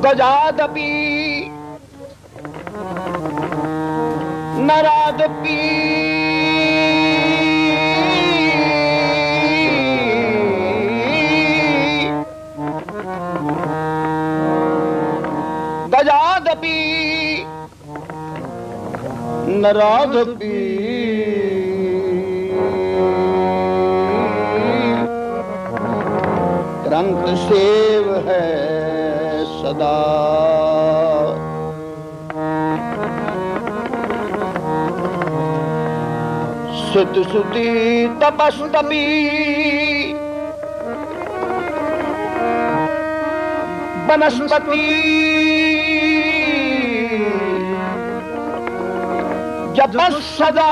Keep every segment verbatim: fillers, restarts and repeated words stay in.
गजादपि नरादपि गजादपि नरादपि ग्रंथ सेव है सदा सिद्ध सुति तपस्तपि वनस्पति जपस सदा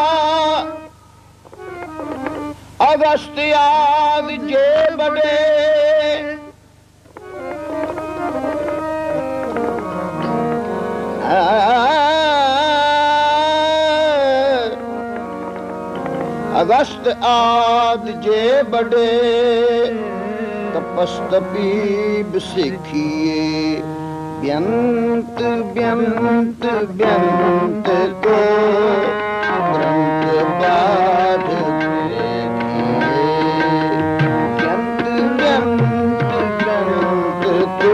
अगस्त्याद जे बड़े अगस्त आद जे बड़े तपस्तपी बिसेखिए व्यंत व्यंत व्यंत को ग्रंथ पाठ व्यंत व्यंत व्यंत को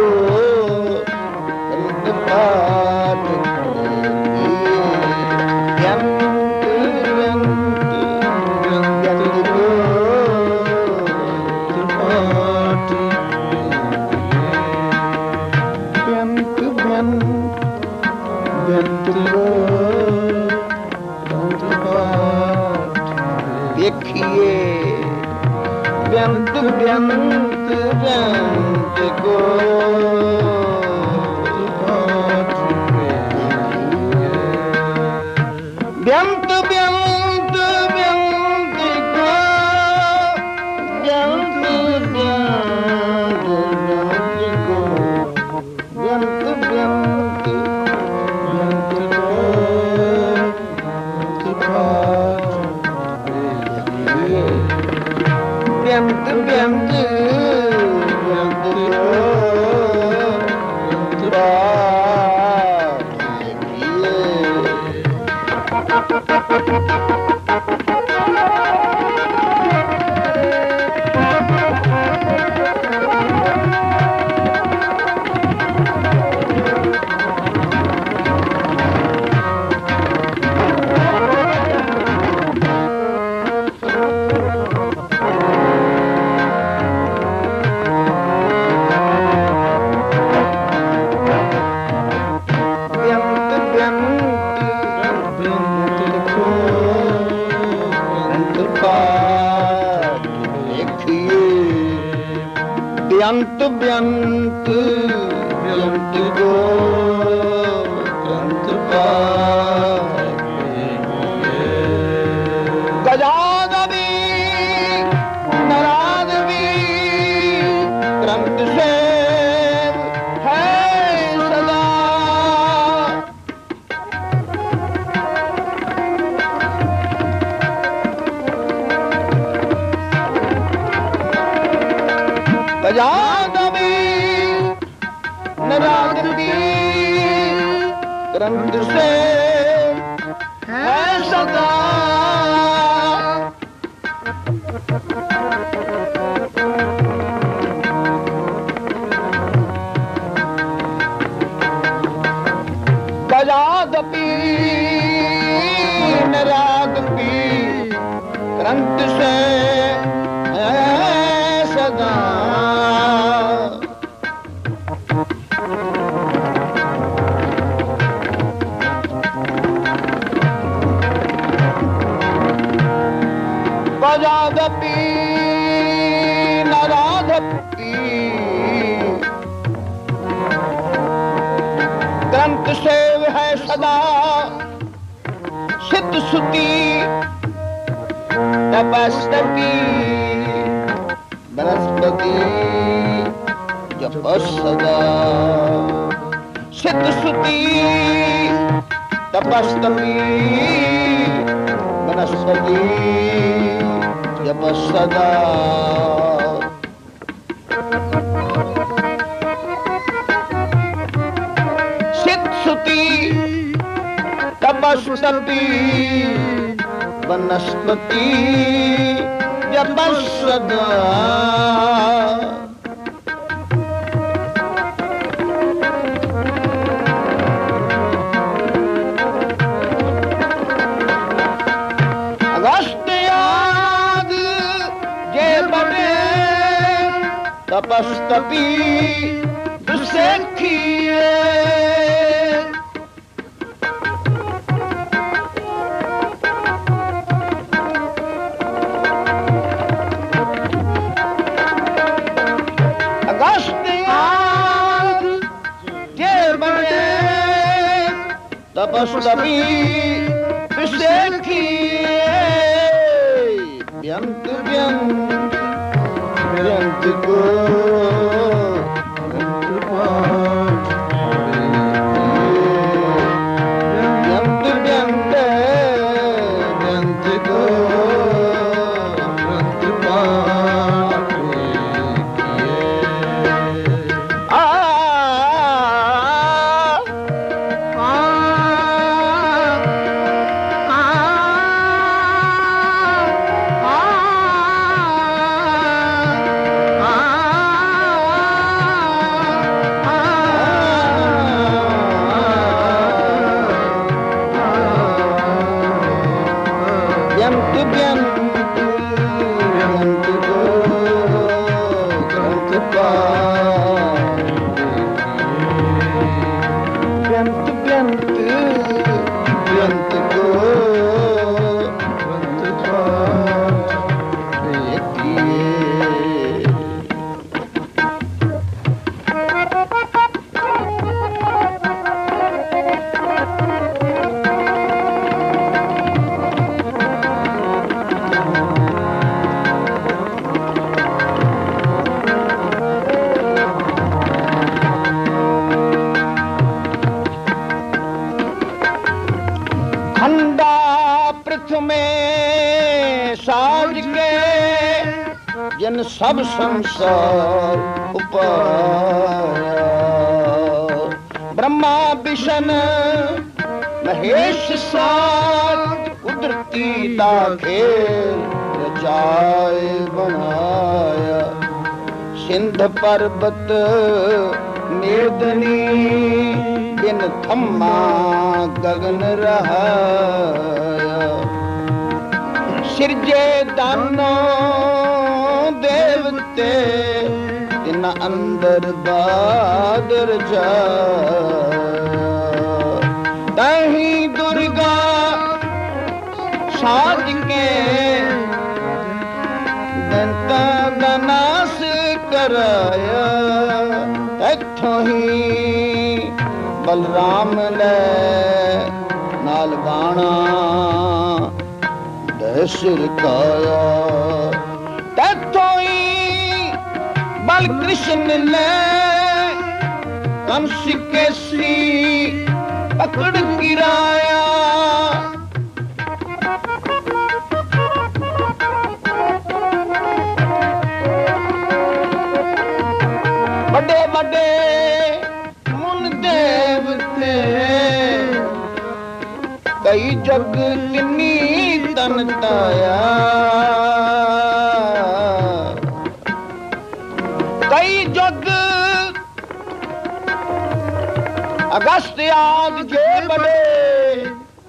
ग्रंथ पाठ व्यंत व्यंत व्यंत को व्यंत व्यंत व्यंत को व्यंत व्यंत व्यंत को व्यंत व्यंत व्यंत को व्यंत व्यंत व्यंत व्यंत व्यंत को ग्रंथ पाठ गजादपि नरादपि ग्रंथ सेव है सदा गजादपि नरादपि ग्रंथ से है सदा गजादपि नरादपि ग्रंथ से है सदा गजादपि नरादपि ग्रंथ सेव है सदा सिद्ध सुति तपस्तपि वनस्पति जपस सदा सिद्ध सुति तपस्तपि वनस्पति जपस सदा तपस्तपी वनस्पति जप सदा तपस्तपी दुसेखिए अगस्त आग जे बने तपस्तपी दुसेखिए व्यंत व्यंत व्यंत को व्यंत व्यंत व्यंत को व्यंत पाठ आ जन सब संसार उपाया ब्रह्मा विष्णु महेश सात कुदरती दाखेल रचाए बनाया सिंध पर्वत निर्दनी बिन थम्मा गगन रहाया सिरजे दानो देवते इन अंदर बादर जाया तही दुर्गा साज के दंता दनास कराया तथों ही बलराम ले नाल बाणा दशर काया बल कृष्ण ने कंस के सी पकड़ गिराया बड़े बड़े मुन देवते कई जग किन्नी तन ताया कई जग अगस्त आग जे बने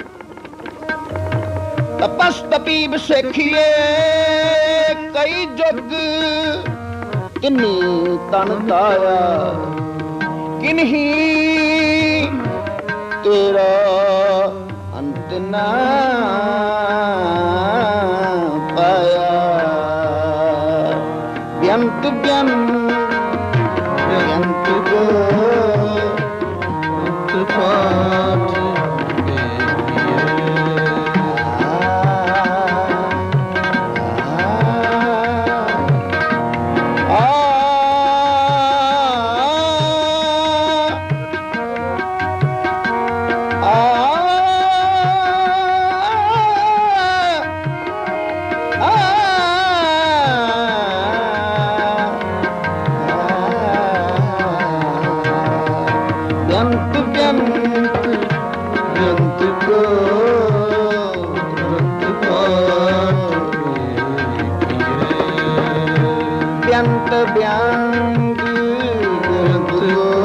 तपस्तपी सेखिए कई जग किन्नी तन ताया किन्ही तेरा अंत ना पाया व्यंत व्यंत व्यंत को पाठ व्यंत व्यंत ਅੰਤ ਬਿਆੰਗ ਜਗਤ